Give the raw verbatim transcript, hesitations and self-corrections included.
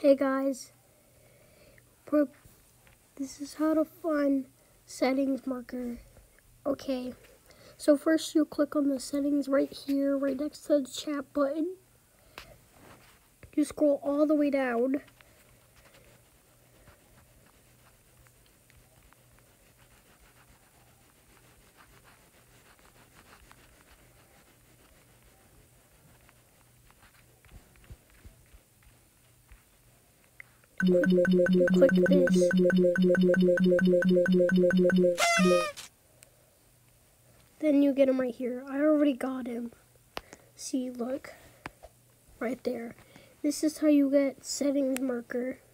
Hey guys, this is how to find settings marker. Okay, so first you click on the settings right here, right next to the chat button. You scroll all the way down. Click this. Then you get him right here. I already got him. See, look. Right there. This is how you get settings marker.